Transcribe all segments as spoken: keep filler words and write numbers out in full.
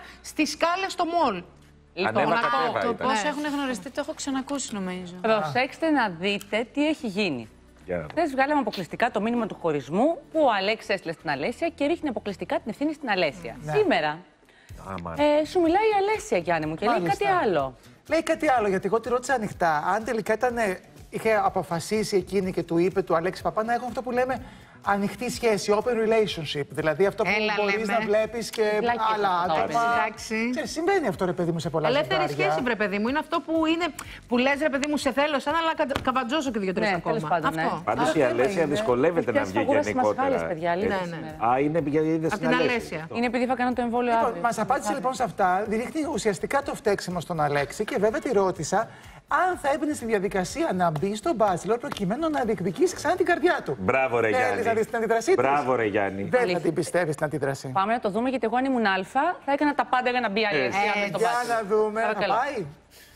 στις σκάλες στο μολ. Λοιπόν, το πώς ναι. έχουν γνωριστεί το έχω ξανακούσει νομίζω. Προσέξτε να δείτε τι έχει γίνει. Χθες βγάλαμε αποκλειστικά το μήνυμα του χωρισμού που ο Αλέξης έστειλε στην Αλέσια και ρίχνει αποκλειστικά την ευθύνη στην Αλέσια. Ναι. Σήμερα ε, σου μιλάει η Αλέσια, Γιάννη μου, και Μάλιστα. λέει κάτι άλλο. Λέει κάτι άλλο, γιατί εγώ τη ρώτησα ανοιχτά. Αν τελικά ήταν, είχε αποφασίσει εκείνη και του είπε του Αλέξη Παπά να έχουν αυτό που λέμε ανοιχτή σχέση, open relationship. Δηλαδή αυτό που μπορείς να βλέπεις και άλλα άτομα. Συμβαίνει αυτό, ρε παιδί μου, σε πολλά ζευγάρια. Ελεύθερη σχέση, ρε παιδί μου. Είναι αυτό που, είναι, που λες, ρε παιδί μου, σε θέλω σαν, αλλά καβατζώσω και δύο-τρεις ναι, ακόμα. Πάντων, ναι. Πάντως η Αλέσια δυσκολεύεται να βγει γενικότερα. Α, είναι επειδή από την Αλέσια. Είναι επειδή θα κάνω το εμβόλιο αύριο. Μας απάντησε λοιπόν σε αυτά, ρίχνει ουσιαστικά το φταίξιμο στον Αλέξη και βέβαια τη ρώτησα αν θα έμπαινε στη διαδικασία να μπει στο Bachelor προκειμένου να διεκδικήσει ξανά την καρδιά του. Μπράβο, ρε Γιάννη. Θέλεις να δεις την αντίδρασή της. Μπράβο, ρε Γιάννη. Δεν θα την πιστεύεις την αντίδραση. Πάμε να το δούμε, γιατί εγώ αν ήμουν Α, θα έκανα τα πάντα για να μπει η Αλέσια ε, στο Bachelor. Για να δούμε, θα πάει.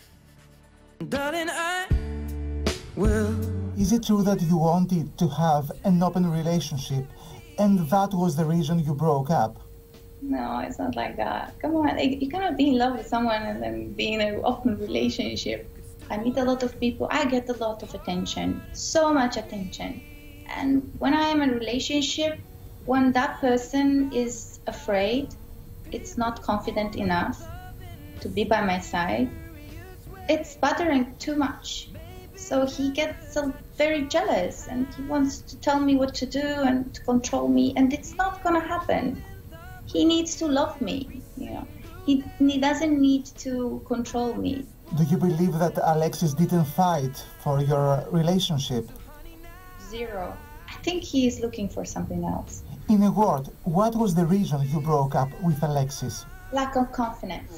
Is it true that you wanted to have an open relationship and that was the reason you broke up? No, it's not like that. Come on, you cannot be in love with someone and then be in an open relationship. I meet a lot of people, I get a lot of attention, so much attention. And when I am in a relationship, when that person is afraid, it's not confident enough to be by my side, it's bothering too much. So he gets so very jealous and he wants to tell me what to do and to control me, and it's not gonna happen. He needs to love me, you know. He, he doesn't need to control me. Do you believe that Alexis didn't fight for your relationship? Zero. I think he is looking for something else. In a word, what was the reason you broke up with Alexis? Lack of confidence.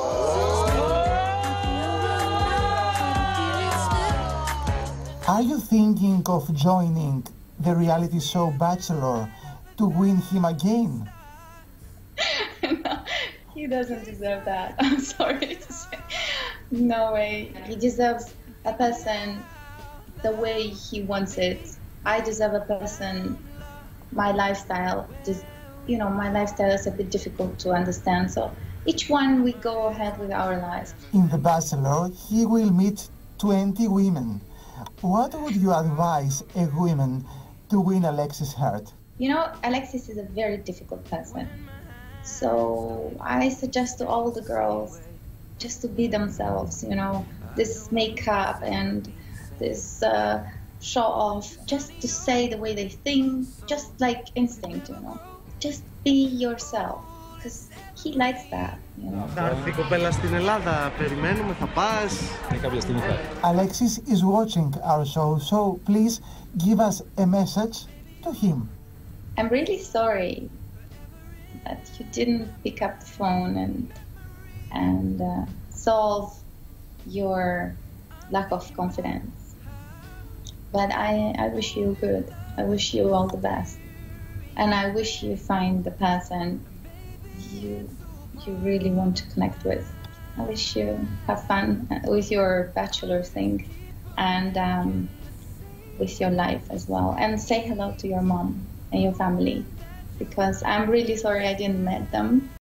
Are you thinking of joining the reality show Bachelor to win him again? No, he doesn't deserve that. I'm sorry to say. No way. He deserves a person the way he wants it. I deserve a person, my lifestyle. Just, you know, my lifestyle is a bit difficult to understand. So each one we go ahead with our lives. In The Bachelor, he will meet twenty women. What would you advise a woman to win Alexis' heart? You know, Alexis is a very difficult person. So I suggest to all the girls just to be themselves, you know, this makeup and this uh, show off, just to say the way they think, just like instinct, you know, just be yourself, because he likes that, you know. Θα έρθει η κοπέλα στην Ελλάδα, περιμένουμε, θα πας. Ναι, κάποια στιγμή θα. Alexis is watching our show, so please give us a message to him. I'm really sorry that you didn't pick up the phone and and uh, solve your lack of confidence. But I, I wish you good. I wish you all the best. And I wish you find the person you, you really want to connect with. I wish you have fun with your bachelor thing and um, with your life as well. And say hello to your mom and your family, because I'm really sorry I didn't meet them.